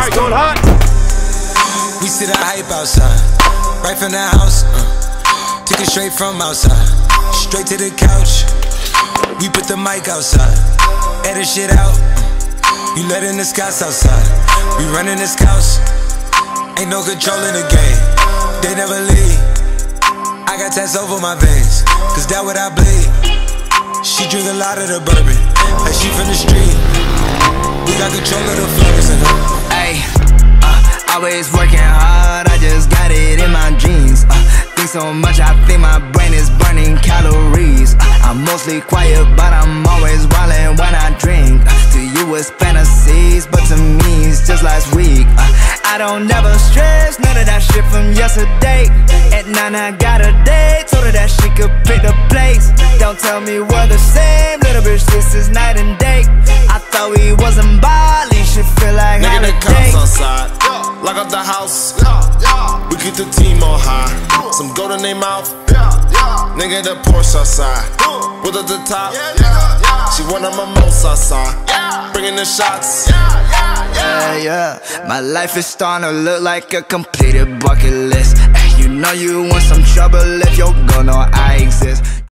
Alright, going hot. We see the hype outside, right from the house. Took it straight from outside, straight to the couch. We put the mic outside, edit shit out. You letting the scouts outside, we running the scouts. Ain't no control in the game, they never leave. I got tats over my veins, cause that what I bleed. She drink a lot of the bourbon, like she from the street. We got control of the flows in her. Ayy, always working hard, I just got it in my genes. Think so much, I think my brain is burning calories. I'm mostly quiet, but I'm always wildin' when I drink. To you it's fantasies, but to me it's just last week. I don't never stress, none of that shit from yesterday. At 9 I got a date, told her that she could pick the place. Don't tell me we're the same, little bitch, this is night and day. I thought we wasn't Bali, should feel like nigga, holiday. the cops outside, lock up the house. We keep the team on high, some gold in their mouth. Nigga, the Porsche outside, with at the top. She one of my most outside, bringing the shots. Yeah, my life is starting to look like a completed bucket list. You know you want some trouble if your girl know I exist.